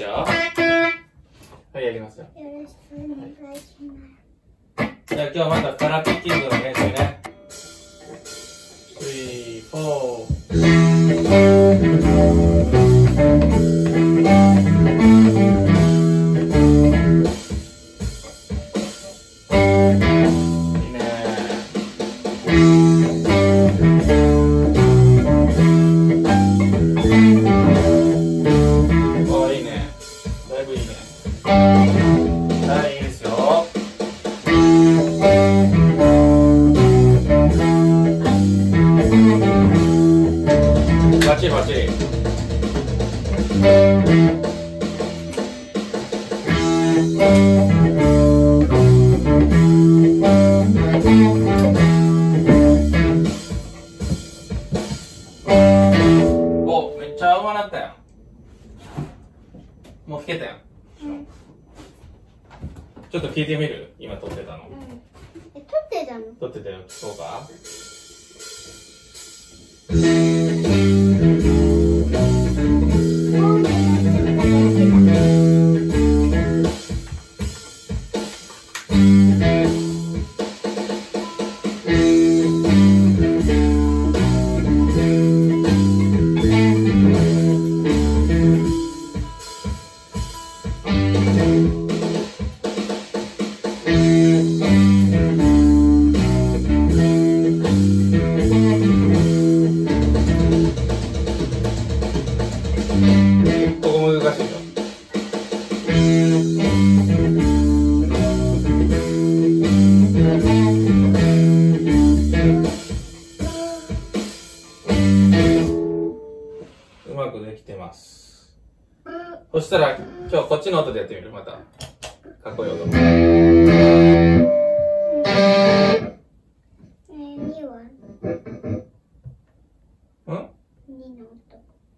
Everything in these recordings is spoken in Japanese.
よ。はい、やりますよ。 よろしくお願いします。 じゃあ今日またカラーピッキングの練習ね。3、バッチリバッチリ。お、めっちゃうまなったよ。もう弾けたよ。ちょっと聞いてみる？今撮ってたの。 撮ってたの？ 撮ってたよ。そうか？ここ難しいよ。うまくできてます。そしたら今日こっちの音でやってみる？またかっこいい音。 2は？ うん？ 2の音。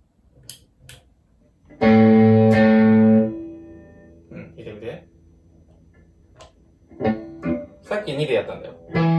うん、入れて。さっき2でやったんだよ。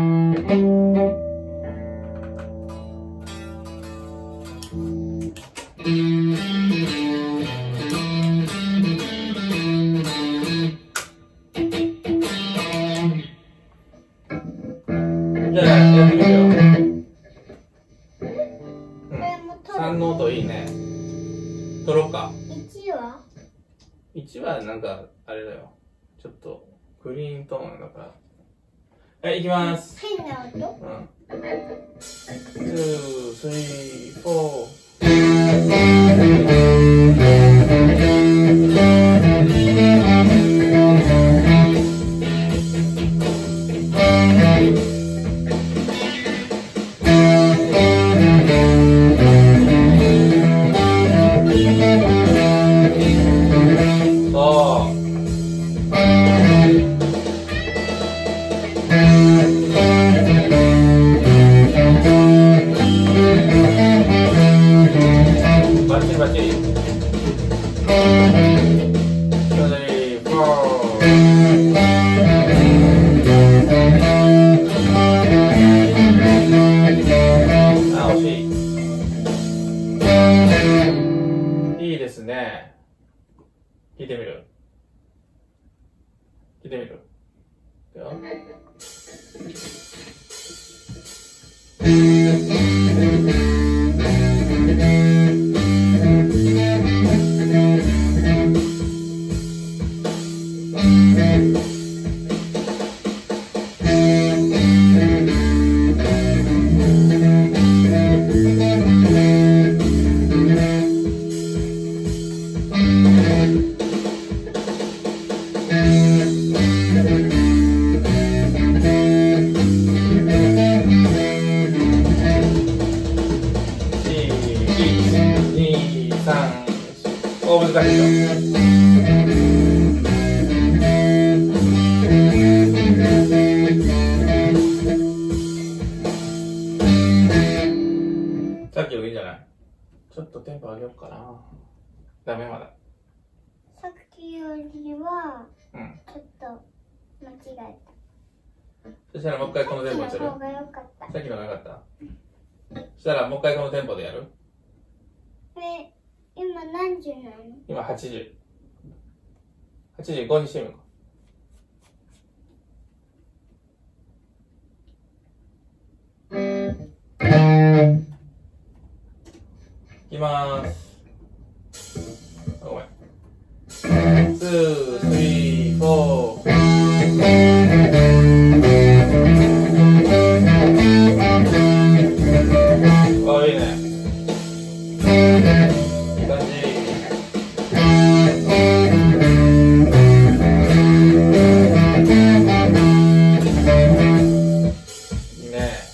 じゃあやってみるよ。3の音いいね。取ろうか。 1は 1はなんかあれだよ。ちょっとグリーントーンだから。はい、行きます。 変な音？ うん。2、3、4。バッチリバッチリ。3、4。あ、惜しい。いいですね。弾いてみる？弾いてみる？いくよ。お、難しいよ。さっきよりいいんじゃない？ちょっとテンポ上げようかな。ダメまだ。 さっきよりはうん。 ちょっと間違えた。 そしたらもう一回このテンポにする？ さっきの方が良かった。 さっきのが良かった。そしたらもう一回このテンポでやる？ 今何時なの？ 今8時。 8時5にしてみるか。いきまーす。あ、ごめん。2、3、4。あ、いいね。いい感じ。いいね。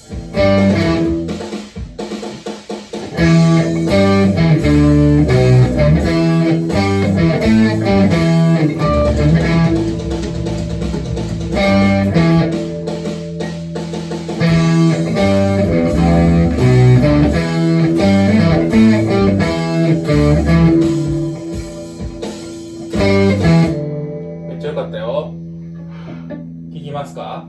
めっちゃ良かったよ。聞きますか？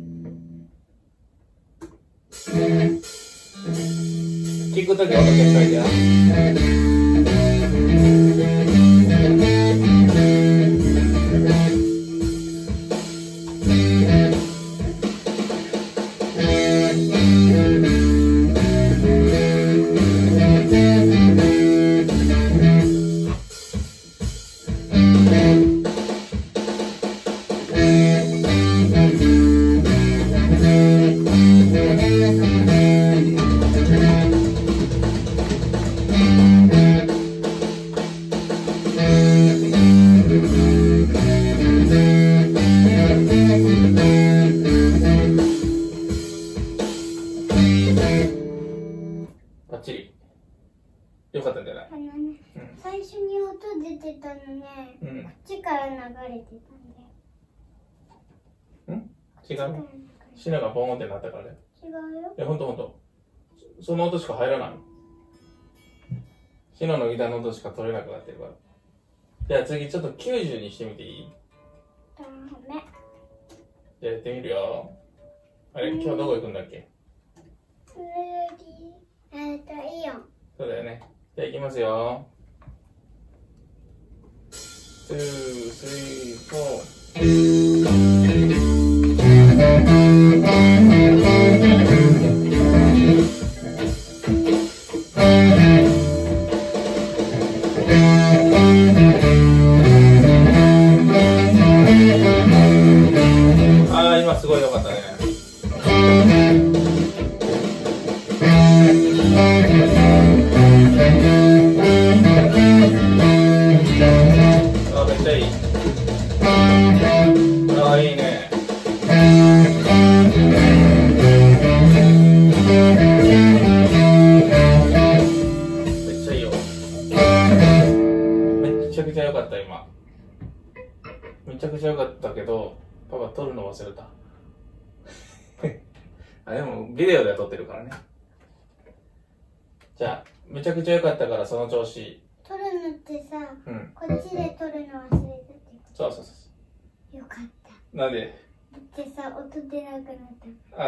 聞くとき音消しといてや。バッチリ。よかったんじゃない？ 最初に音出てたのね、こっちから流れてたんだよ。 違う？シナがボーンってなったからね。 違うよ。 いや、ほんと。その音しか入らない。シナのギターの音しか取れなくなってるから。じゃあ次ちょっと90にしてみていい？ ダメ。 じゃあやってみるよ。あれ、今日どこ行くんだっけ？ イオン。 そうだよね。じゃあ行きますよ。2、3、4。ああ、今すごい良かったね。あ、めっちゃいい。ああ、いいね。めっちゃいいよ。めちゃくちゃ良かった今。めちゃくちゃ良かったけど、パパ撮るの忘れた。あ、でもビデオでは撮ってるからね。じゃあ、めちゃくちゃ良かったからその調子。 撮るのってさ、こっちで撮るの忘れたって。 そうそうそう。 よかった。 なんで？ だってさ、音出なくなった。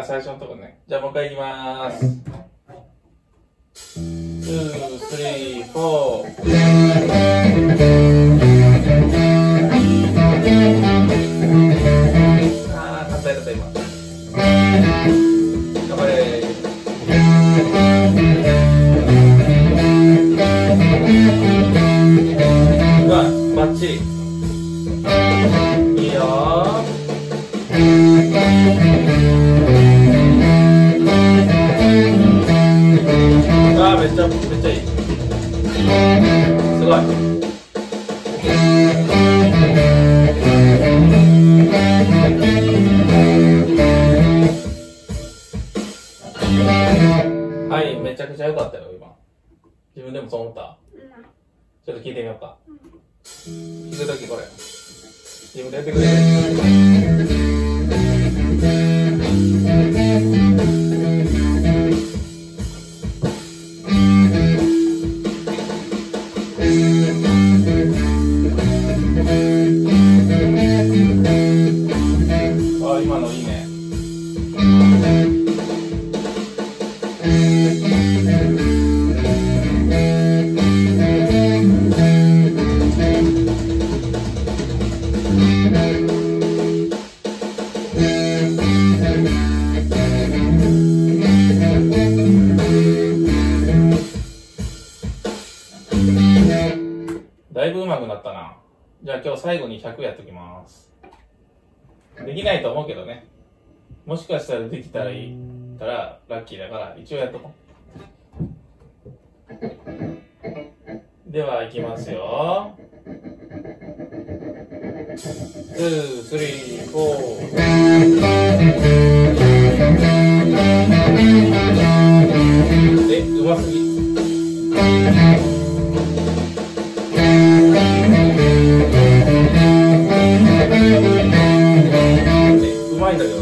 あ、最初のとこね。じゃあもう一回いきまーす。2、3、4。あー、簡単だった今。頑張れー。うわ、バッチリ。いいよー。あー、めっちゃいい。すごい。はい、めちゃくちゃ良かったよ今。自分でもそう思った？ちょっと聞いてみようか。聞くときこれ自分でやってくれ。あ、今のいいね。 じゃあ今日最後に100やっときます。できないと思うけどね。もしかしたらできたらいいからラッキーだから一応やっとこう。では行きますよ。2、3、4。うますぎ。うまいんだけど。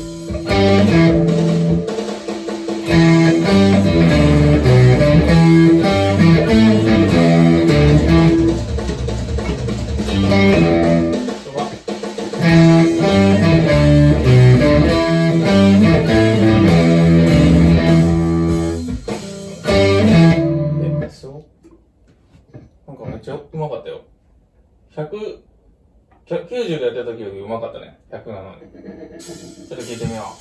なんかめっちゃうまかったよ。90でやってた時よりうまかったね。100なのに。ちょっと聞いてみよ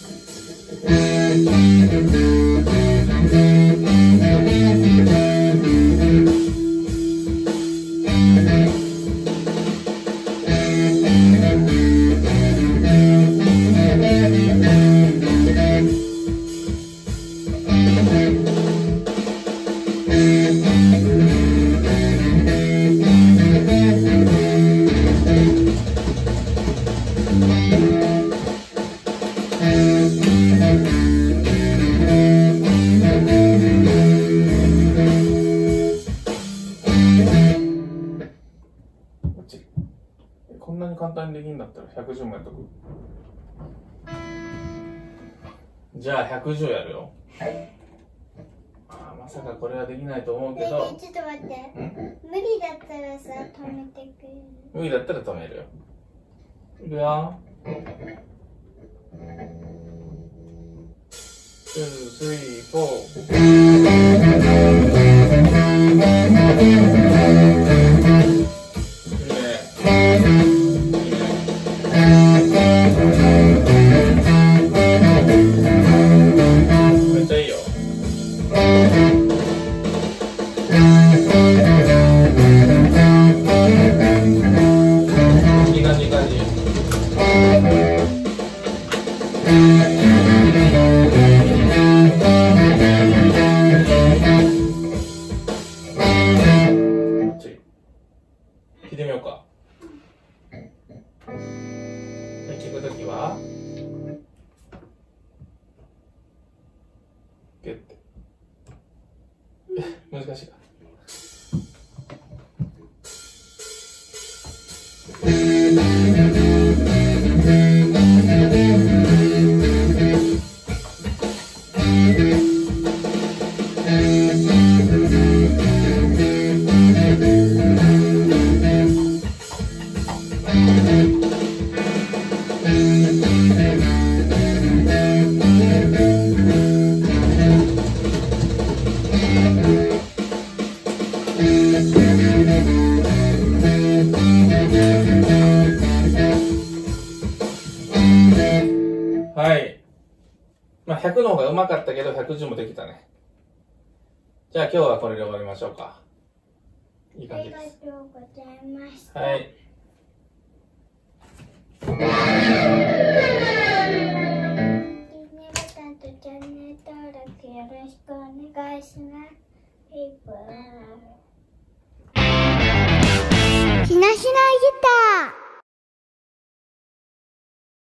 こんなに簡単にできるんだったら110もやっとく。じゃあ110やるよ。まさかこれはできないと思うけど。 ちょっと待って。無理だったらさ、止めてくれる？ 無理だったら止めるよ。いくよ。2、3、4。聞いてみようか。聞くときはギュッて難しいか。はい。100の方がうまかったけど、110もできたね。じゃあ今日はこれで終わりましょうか。いい感じです。 ありがとうございました。 はい。 いいねボタンとチャンネル登録よろしくお願いします。バイバイ。ひなひなギター。